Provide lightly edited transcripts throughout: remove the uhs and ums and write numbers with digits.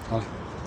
اه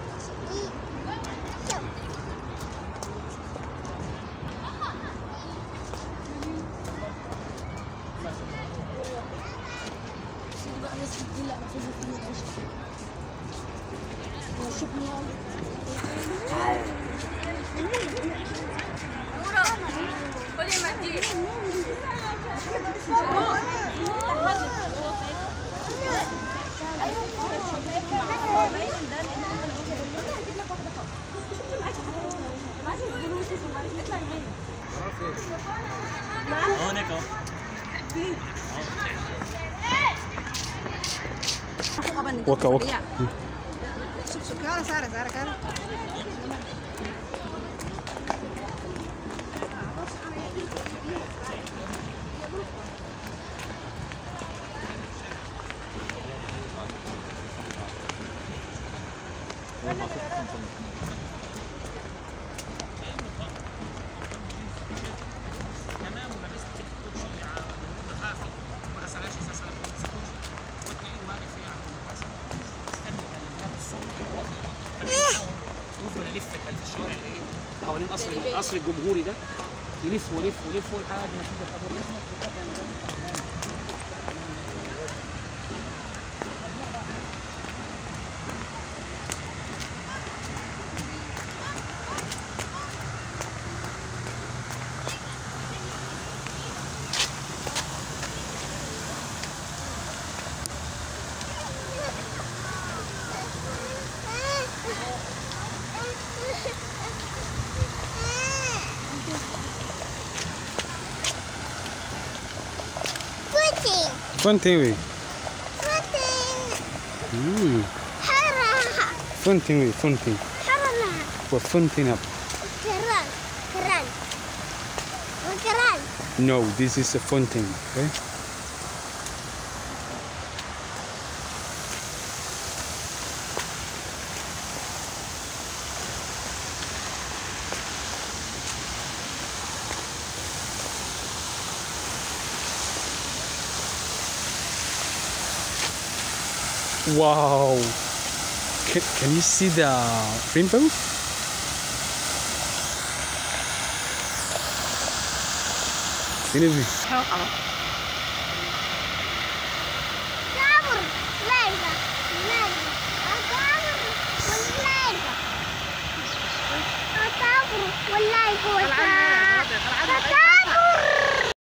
هناك اهو. وكا وكا. نلف خلف الشوارع اللي ايه حوالين قصر الجمهوري ده، يلف ولف ولف لحد ما تيجي الحضور. فونتين وي. فونتين وي فونتين. وفونتين up. No, this is a fountain, okay? Wow! Can you see the rainbow? والله